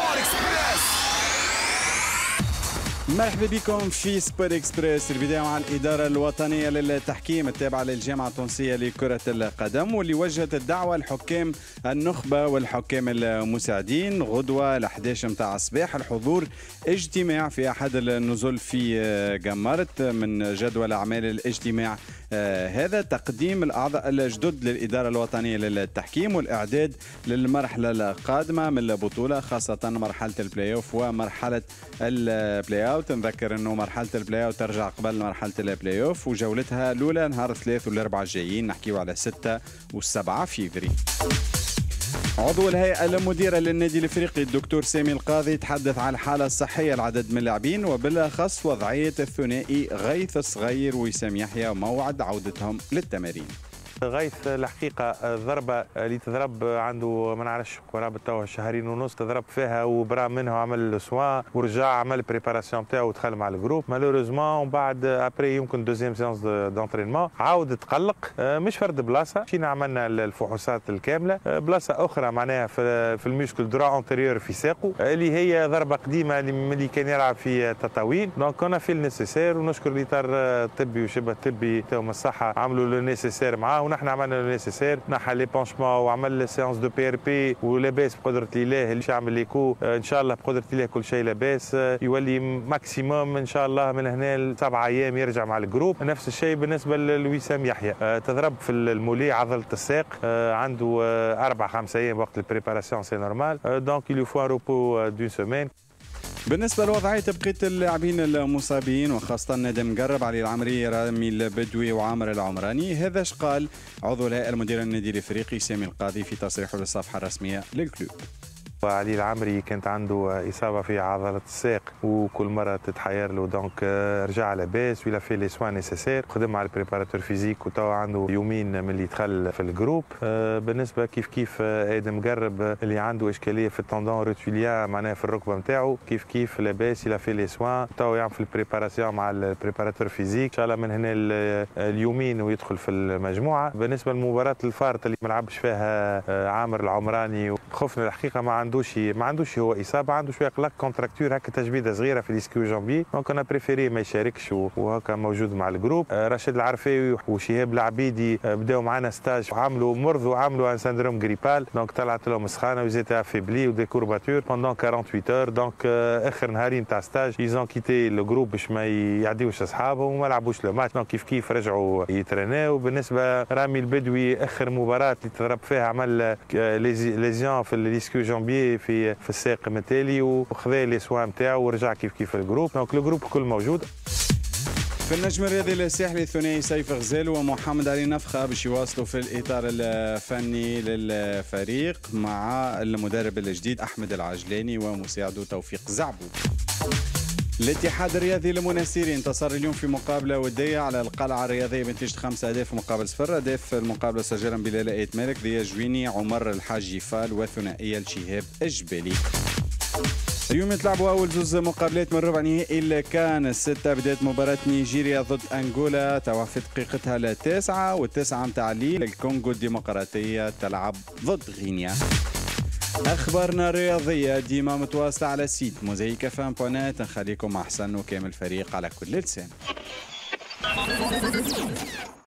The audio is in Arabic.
مرحبا بكم في سبور اكسبريس. البداية مع الإدارة الوطنية للتحكيم التابعة للجامعة التونسية لكرة القدم، واللي وجهت الدعوة لحكام النخبة والحكام المساعدين غدوة 11 متاع الصباح الحضور اجتماع في أحد النزل في جمرت. من جدول أعمال الاجتماع هذا تقديم الأعضاء الجدد للإدارة الوطنية للتحكيم والإعداد للمرحلة القادمة من البطولة، خاصة مرحلة البلاي أوف ومرحلة البلاي أوت. نذكر أنه مرحلة البلاي أوت ترجع قبل مرحلة البلاي أوف، وجولتها الأولى نهار الثلاث والأربعاء الجايين، نحكيو على 6 و7 فيفري. عضو الهيئة المديرة للنادي الافريقي الدكتور سامي القاضي تحدث عن الحالة الصحية لعدد من اللاعبين، وبالاخص وضعية الثنائي غيث الصغير وسام يحيى وموعد عودتهم للتمارين. غيث الحقيقة الضربة اللي تضرب عنده ما نعرفش قرابة توا شهرين ونص تضرب فيها، وبرا منها عمل سوان ورجع عمل بريباراسيون نتاعو ودخل مع الجروب. مالوريزمون ومن بعد ابري يمكن دوزيام سيونس دونترينمون عاود تقلق، مش فرد بلاصة، مشينا عملنا الفحوصات الكاملة. بلاصة أخرى معناها في الميسكل درا انتيريور في ساقه اللي هي ضربة قديمة اللي كان يلعب في تطاوين. دونك كنا في النيسيسير، ونشكر الإطار الطبي وشبه الطبي تاعهم الصحة عملوا لو نيسيسير معاه، ونحن عملنا لو نيسيسير، نحى لي بونشمون وعمل سيونس دو بي ار بي ولاباس بقدرة الله. اللي يعمل ليكو ان شاء الله بقدرة الله كل شيء لاباس، يولي ماكسيموم ان شاء الله من هنا ل7 ايام يرجع مع الجروب. نفس الشيء بالنسبة لوسام يحيى، تضرب في المولي عضلة الساق، عنده 4-5 ايام وقت البريباراسيون سي نورمال، دونك يلو فو ان روبو دون سيمين. بالنسبة لوضعية بقية اللاعبين المصابين وخاصة ندم مقرب، علي العمري، رامي البدوي وعامر العمراني، هذا اش قال عضو الهيئة المديرة للنادي الافريقي سامي القاضي في تصريحه للصفحة الرسمية للكلوب. علي العمري كانت عنده إصابة في عضلة الساق وكل مرة تتحير له، دونك رجع لاباس ولا في لي سوان نيسيسير، خدم مع البريباراتور فيزيك وتوا عنده يومين من اللي دخل في الجروب. بالنسبة كيف آدم مقرب اللي عنده إشكالية في التندون روتوليا معناها في الركبة نتاعو، كيف لاباس يلا في لي سوان، توا يعمل في البريباراسيون مع البريباراتور فيزيك، إن شاء الله من هنا اليومين ويدخل في المجموعة. بالنسبة لمباراة الفارط اللي ما لعبش فيها عامر العمراني، خفنا الحقيقة ما عندوش هو اصابه، عنده شويه قلق كونتراكتور هكا تجبيده صغيره في الاسكيو جامبي، دونك انا بريفيري ما يشاركش وهكا موجود مع الجروب. رشيد العرفاوي وشهاب العبيدي بداوا معنا ستاج، عملوا ان سندروم غريبال، دونك طلعت لهم سخانه وزيت افيبلي ودي كورباتور بوندون 48 اور، دونك اخر نهارين تاع ستاج ايزون كيتي الجروب باش ما يعديوش اصحابهم وما لعبوش لو ماتش، دونك كيف رجعوا يتريناو. بالنسبه رامي البدوي اخر مباراه اللي تضرب فيها عمل ليزيون في الاسكيو جامبي في الساق التالي، وخذا لي سوان نتاعو ورجع كيف الجروب، دونك الجروب الكل موجود. في النجم الرياضي الساحلي الثنائي سيف غزال ومحمد علي نفخه باش يواصلوا في الاطار الفني للفريق مع المدرب الجديد احمد العجلاني ومساعده توفيق زعبو. الاتحاد الرياضي للمناسيري انتصر اليوم في مقابله وديه على القلعه الرياضيه بنتيجه 5 أهداف مقابل 0. اهداف المقابله سجلها بلال ايت مالك، ضياء جويني، عمر الحاجي فال، وثنائيه الشهاب الجبالي. اليوم يتلعبوا اول زوز مقابلات من ربع نهائي الكان الستة. بداية مباراة نيجيريا ضد انغولا توا في دقيقتها 9 والتسعة متاع الليل. الكونغو الديمقراطية تلعب ضد غينيا. أخبارنا الرياضية ديما متواصلة على سيت موزايك فان.net. نخليكم مع حسن وكامل الفريق على كل لسان.